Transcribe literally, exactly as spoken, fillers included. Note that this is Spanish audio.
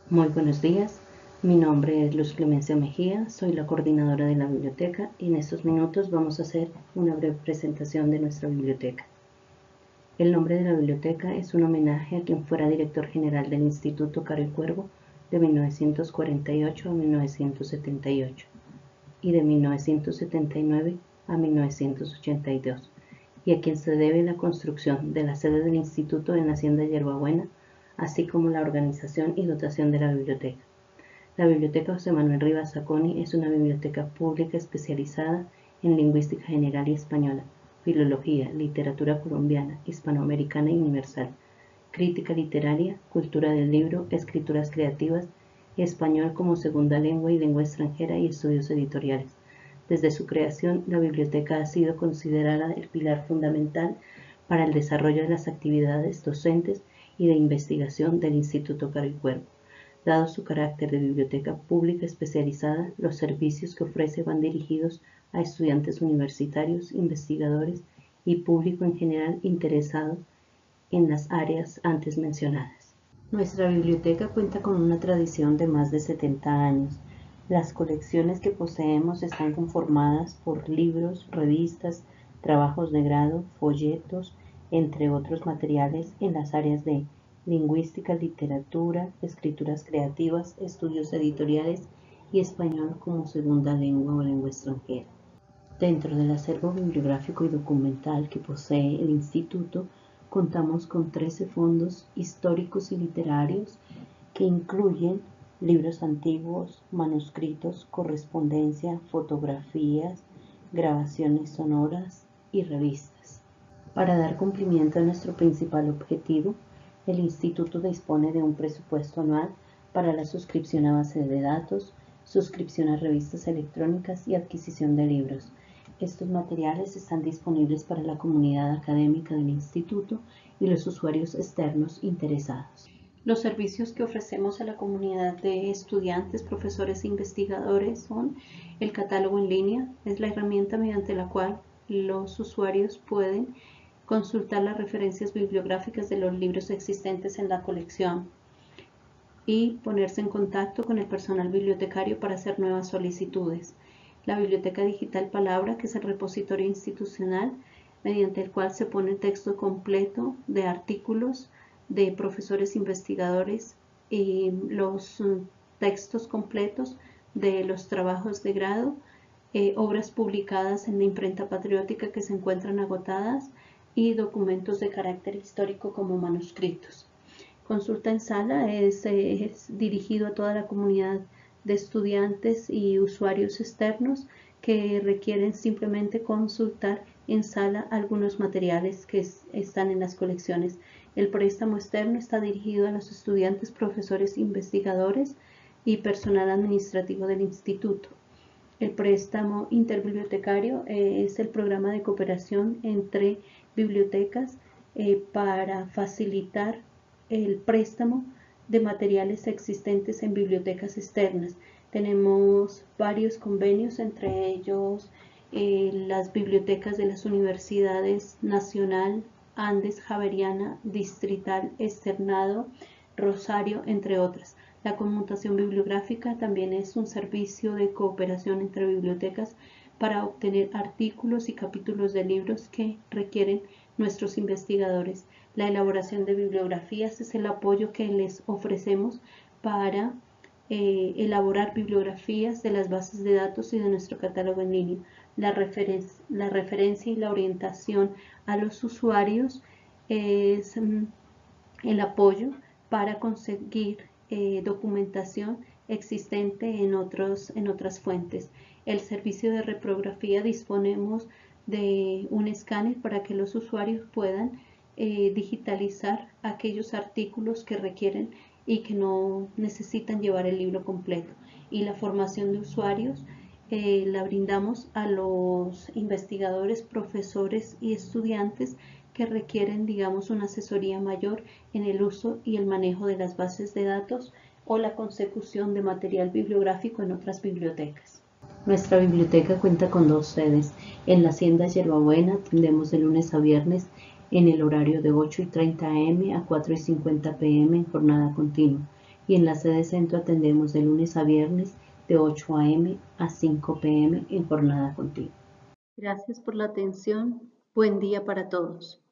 Muy buenos días, mi nombre es Luz Clemencia Mejía, soy la coordinadora de la biblioteca y en estos minutos vamos a hacer una breve presentación de nuestra biblioteca. El nombre de la biblioteca es un homenaje a quien fuera director general del Instituto Caro y Cuervo de mil novecientos cuarenta y ocho a mil novecientos setenta y ocho y de mil novecientos setenta y nueve a mil novecientos ochenta y dos, y a quien se debe la construcción de la sede del instituto en la Hacienda Yerbabuena, así como la organización y dotación de la biblioteca. La Biblioteca José Manuel Rivas Zacconi es una biblioteca pública especializada en lingüística general y española, filología, literatura colombiana, hispanoamericana y universal, crítica literaria, cultura del libro, escrituras creativas, español como segunda lengua y lengua extranjera y estudios editoriales. Desde su creación, la biblioteca ha sido considerada el pilar fundamental para el desarrollo de las actividades docentes y de investigación del Instituto Caro y Cuervo. Dado su carácter de biblioteca pública especializada, los servicios que ofrece van dirigidos a estudiantes universitarios, investigadores y público en general interesado en las áreas antes mencionadas. Nuestra biblioteca cuenta con una tradición de más de setenta años. Las colecciones que poseemos están conformadas por libros, revistas, trabajos de grado, folletos, entre otros materiales en las áreas de lingüística, literatura, escrituras creativas, estudios editoriales y español como segunda lengua o lengua extranjera. Dentro del acervo bibliográfico y documental que posee el Instituto, contamos con trece fondos históricos y literarios que incluyen libros antiguos, manuscritos, correspondencia, fotografías, grabaciones sonoras y revistas. Para dar cumplimiento a nuestro principal objetivo, el Instituto dispone de un presupuesto anual para la suscripción a base de datos, suscripción a revistas electrónicas y adquisición de libros. Estos materiales están disponibles para la comunidad académica del Instituto y los usuarios externos interesados. Los servicios que ofrecemos a la comunidad de estudiantes, profesores e investigadores son el catálogo en línea, es la herramienta mediante la cual los usuarios pueden consultar las referencias bibliográficas de los libros existentes en la colección y ponerse en contacto con el personal bibliotecario para hacer nuevas solicitudes. La Biblioteca Digital Palabra, que es el repositorio institucional mediante el cual se pone el texto completo de artículos de profesores investigadores y los textos completos de los trabajos de grado, eh, obras publicadas en la imprenta patriótica que se encuentran agotadas y documentos de carácter histórico como manuscritos. Consulta en sala es, es dirigido a toda la comunidad de estudiantes y usuarios externos que requieren simplemente consultar en sala algunos materiales que es, están en las colecciones. El préstamo externo está dirigido a los estudiantes, profesores, investigadores y personal administrativo del instituto. El préstamo interbibliotecario eh, es el programa de cooperación entre bibliotecas eh, para facilitar el préstamo de materiales existentes en bibliotecas externas. Tenemos varios convenios, entre ellos eh, las bibliotecas de las universidades Nacional, Andes, Javeriana, Distrital, Externado, Rosario, entre otras. La conmutación bibliográfica también es un servicio de cooperación entre bibliotecas para obtener artículos y capítulos de libros que requieren nuestros investigadores. La elaboración de bibliografías es el apoyo que les ofrecemos para eh, elaborar bibliografías de las bases de datos y de nuestro catálogo en línea. La, referen la referencia y la orientación a los usuarios es mm, el apoyo para conseguir eh, documentación existente en, otros, en otras fuentes. El servicio de reprografía disponemos de un escáner para que los usuarios puedan eh, digitalizar aquellos artículos que requieren y que no necesitan llevar el libro completo. Y la formación de usuarios eh, la brindamos a los investigadores, profesores y estudiantes que requieren, digamos, una asesoría mayor en el uso y el manejo de las bases de datos o la consecución de material bibliográfico en otras bibliotecas. Nuestra biblioteca cuenta con dos sedes. En la Hacienda Yerbabuena atendemos de lunes a viernes en el horario de ocho y treinta a m a cuatro y cincuenta p m en jornada continua. y en la sede centro atendemos de lunes a viernes de ocho a m a cinco p m en jornada continua. Gracias por la atención. Buen día para todos.